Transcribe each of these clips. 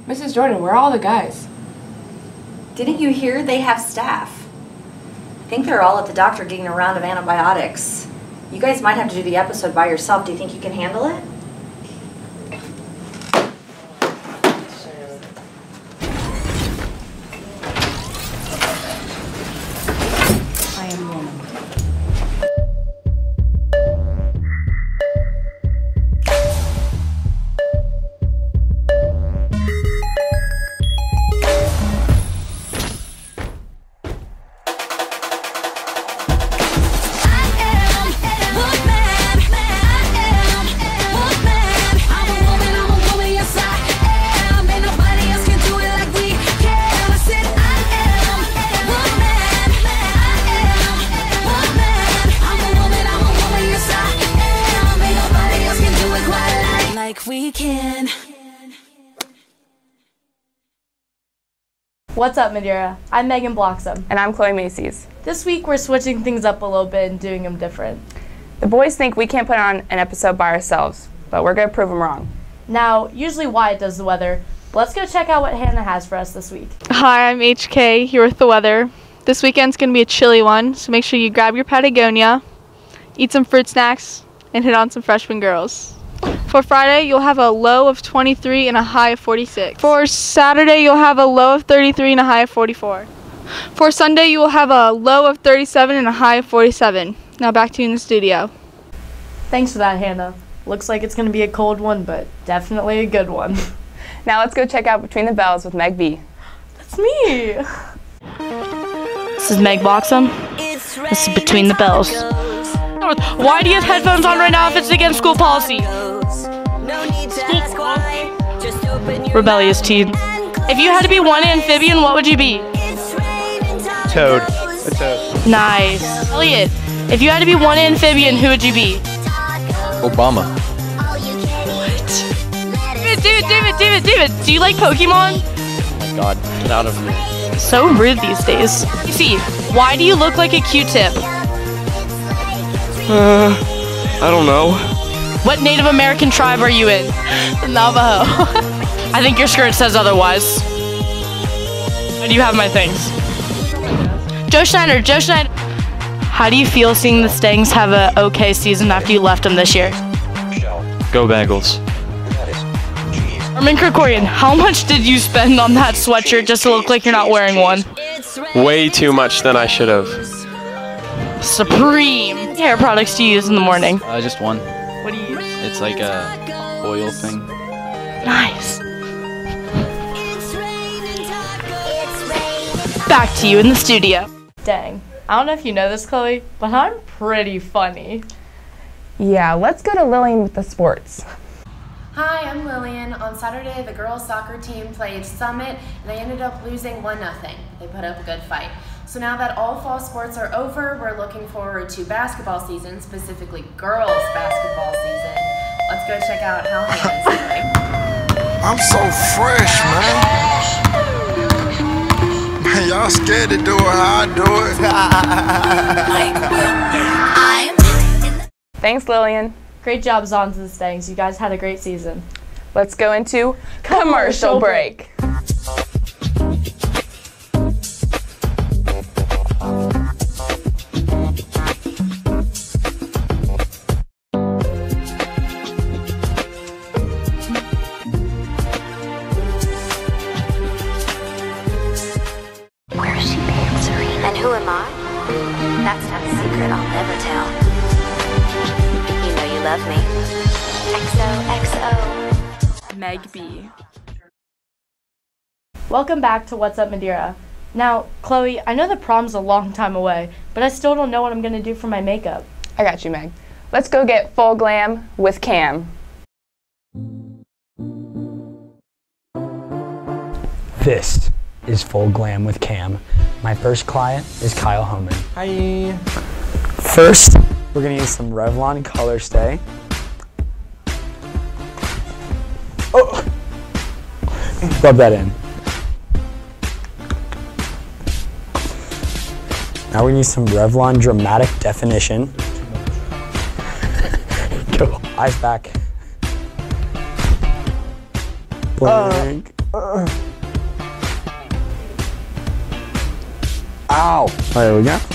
Mrs. Jordan, where are all the guys? Didn't you hear they have staff? I think they're all at the doctor getting a round of antibiotics. You guys might have to do the episode by yourself. Do you think you can handle it? I am woman. We can. What's up, Madeira? I'm Megan Bloxham. And I'm Chloe Macy's. This week we're switching things up a little bit and doing them different. The boys think we can't put on an episode by ourselves, but we're going to prove them wrong. Now, usually Wyatt does the weather, but let's go check out what Hannah has for us this week. Hi, I'm HK here with the weather. This weekend's going to be a chilly one, so make sure you grab your Patagonia, eat some fruit snacks, and hit on some freshman girls. For Friday, you'll have a low of 23 and a high of 46. For Saturday, you'll have a low of 33 and a high of 44. For Sunday, you will have a low of 37 and a high of 47. Now back to you in the studio. Thanks for that, Hannah. Looks like it's going to be a cold one, but definitely a good one. Now let's go check out Between the Bells with Meg B. That's me. This is Meg Bloxham. This is Between the Bells. Why do you have headphones on right now if it's against school policy? Rebellious teen. If you had to be one amphibian, what would you be? Toad. A toad. Nice. Elliot, if you had to be one amphibian, who would you be? Obama. What? David, do you like Pokemon? Oh my god, get out of here. So rude these days. You see, why do you look like a Q-tip? I don't know. What Native American tribe are you in? The Navajo. I think your skirt says otherwise. And you have my things. Joe Schneider. How do you feel seeing the Stangs have an okay season after you left them this year? Go Bengals. Armin Krikorian, how much did you spend on that sweatshirt just to look like you're not wearing one? Way too much than I should have. Supreme. Hair products do you use in the morning? Just one. What do you use? It's like a oil thing. Nice. Back to you in the studio. Dang. I don't know if you know this, Chloe, but I'm pretty funny. Yeah, let's go to Lillian with the sports. Hi, I'm Lillian. On Saturday, the girls' soccer team played Summit, and they ended up losing 1-0. They put up a good fight. So now that all fall sports are over, we're looking forward to basketball season, specifically girls' basketball season. Let's go check out how Hannah's doing. I'm so fresh, man. Man, y'all scared to do it how I do it. Thanks, Lillian. Great job, Zons and Stangs. You guys had a great season. Let's go into commercial break. Where's she answering? And who am I? That's not a secret I'll never tell. You know you love me. XOXO. Meg B. Welcome back to What's Up, Madeira. Now, Chloe, I know the prom's a long time away, but I still don't know what I'm going to do for my makeup. I got you, Meg. Let's go get full glam with Cam. This is Full Glam with Cam. My first client is Kyle Homan. Hi. First, we're gonna use some Revlon Color Stay. Oh! Rub that in. Now we're gonna use some Revlon Dramatic Definition. Go. Eyes back. Blink. Ow! There we go.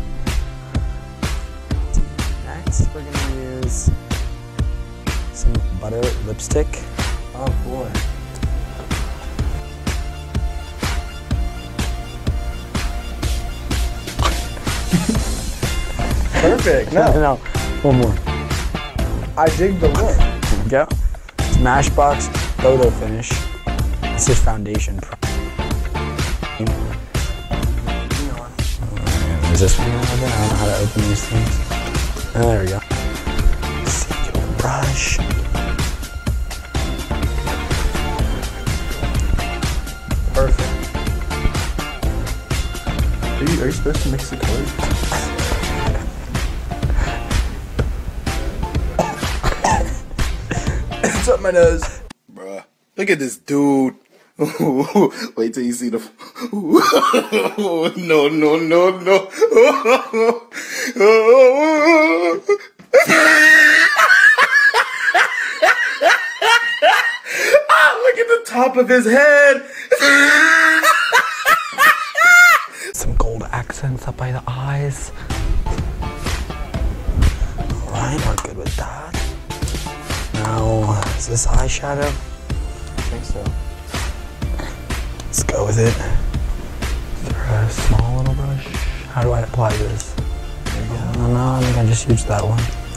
Next, we're gonna use some butter lipstick. Oh boy. Perfect. No, one more. I dig the look. There we go. Smashbox photo finish. This is foundation. Is this one over there? I don't know how to open these things. Oh, there we go. Circular brush. Perfect. Are you supposed to mix the colors? It's up my nose. Bruh, look at this dude. Wait till you see the. No. Look at the top of his head. Some gold accents up by the eyes. Alright, we're good with that. Now, is this eyeshadow? I think so. Let's go with it. Is there a small little brush? How do I apply this? There you go. No, I think I just used that one.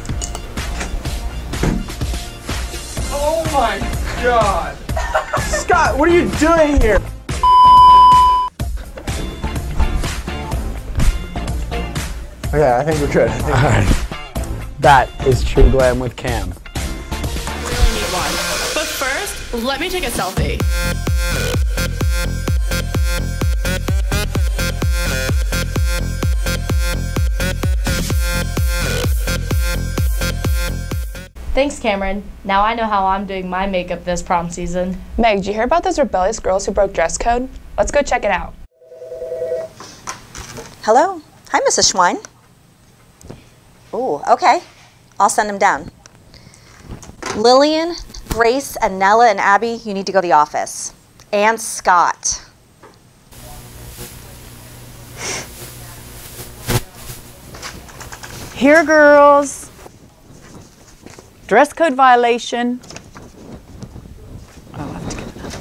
Oh my god! Scott, what are you doing here? Okay, I think we're good. Alright. That is True Glam with Cam. Really need one. But first, let me take a selfie. Thanks, Cameron. Now I know how I'm doing my makeup this prom season. Meg, did you hear about those rebellious girls who broke dress code? Let's go check it out. Hello? Hi, Mrs. Schwein. Ooh, okay. I'll send them down. Lillian, Grace, and Nella and Abby, you need to go to the office. And Scott. Here, girls. Dress code violation. Oh, I'll have to get another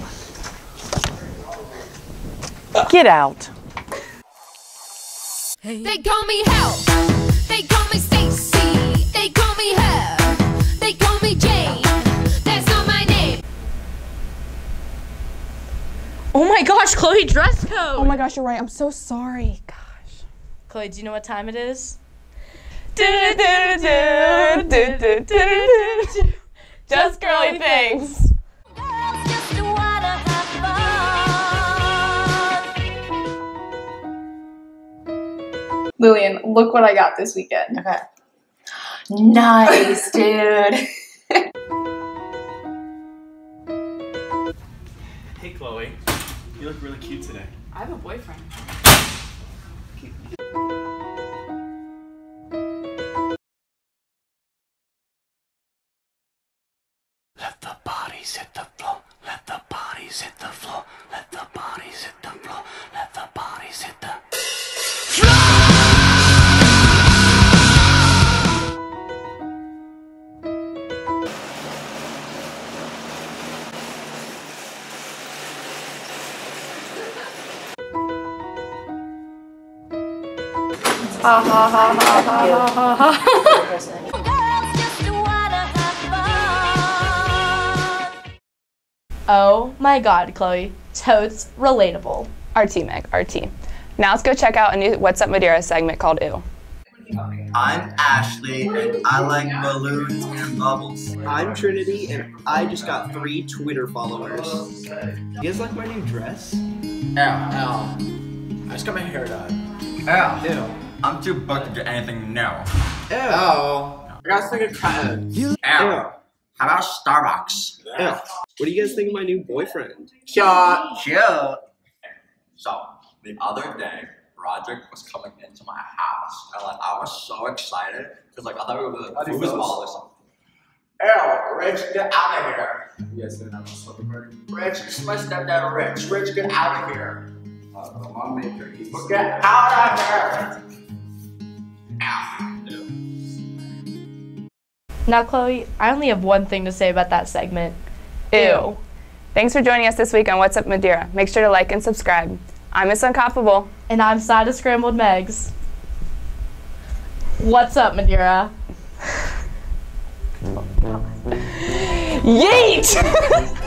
one. Get out. They call me Hell. They call me Stacy. They call me Her. They call me Jane. That's not my name. Oh my gosh, Chloe, dress code! Oh my gosh, you're right. I'm so sorry. Gosh. Chloe, do you know what time it is? Just girly things. Lillian, look what I got this weekend. Okay. Nice, dude. Hey, Chloe. You look really cute today. I have a boyfriend. Let the bodies hit the floor. Let the bodies hit the floor. Let the bodies hit the floor. Let the bodies hit the Ha ha ha ha ha ha ha. Oh my god, Chloe. Totes relatable. RT, Meg, RT. Now let's go check out a new What's Up Madeira segment called Ew. I'm Ashley, and I like balloons and bubbles. I'm Trinity, and I just got 3 Twitter followers. You guys like my new dress? Ew. I just got my hair done. Ew. I'm too booked to do anything new. Ew. I gotta think of cotton. Ew. How about Starbucks? Ew. What do you guys think of my new boyfriend? Cute. So, the other day, Roderick was coming into my house, and like I was so excited because like I thought we were the foosball or something. Ew, Rich, get out of here! You guys gonna have a supper party? Rich, this is my stepdad, Rich. Rich, get out of here. The mom made cookies. Get out of here. Now, Chloe, I only have one thing to say about that segment. Ew. Thanks for joining us this week on What's Up Madeira. Make sure to like and subscribe. I'm Miss Uncoppable. And I'm Side of Scrambled Megs. What's up, Madeira? Yeet!